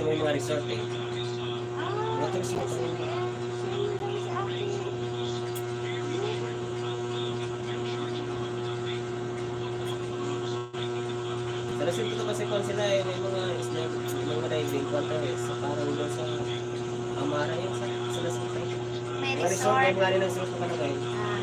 kasi may mga resort eh. Sa resort ito kasi kung sila eh, may mga diving water eh. So parang doon sa Amara yun sa resort eh. May Resort, may resort. mga rin ang resort na kalagay.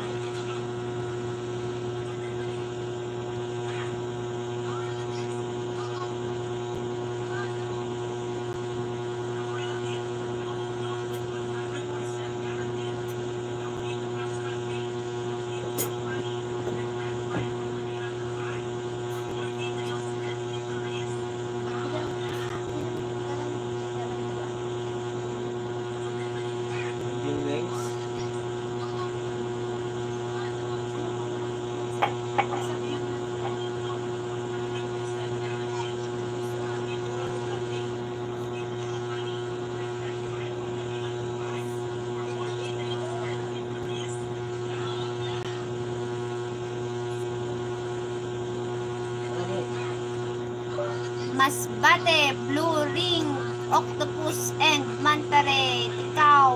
Masbate, Blue Ring, Octopus, and Manta Ray. Ikaw.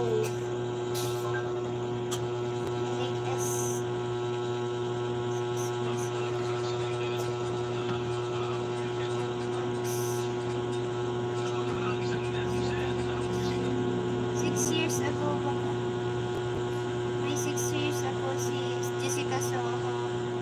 Latest. 6 years ago ba? May 6 years ago si Jessica Soho.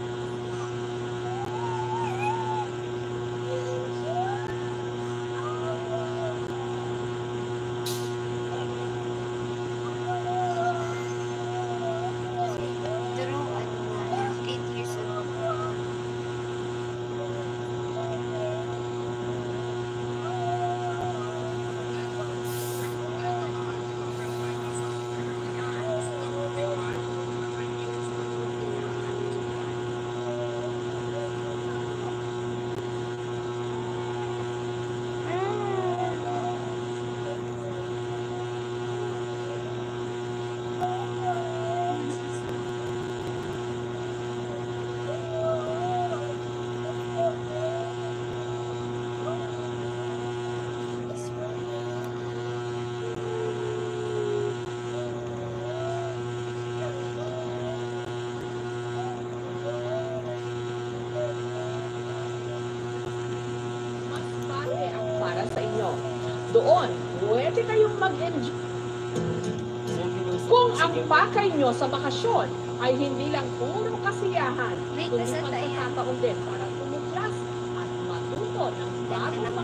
Doon, pwede kayong mag-enjoy. Kung ang pakay nyo sa bakasyon ay hindi lang puro kasiyahan, kundi magkakataon din para tumuklas at matuto ng bagong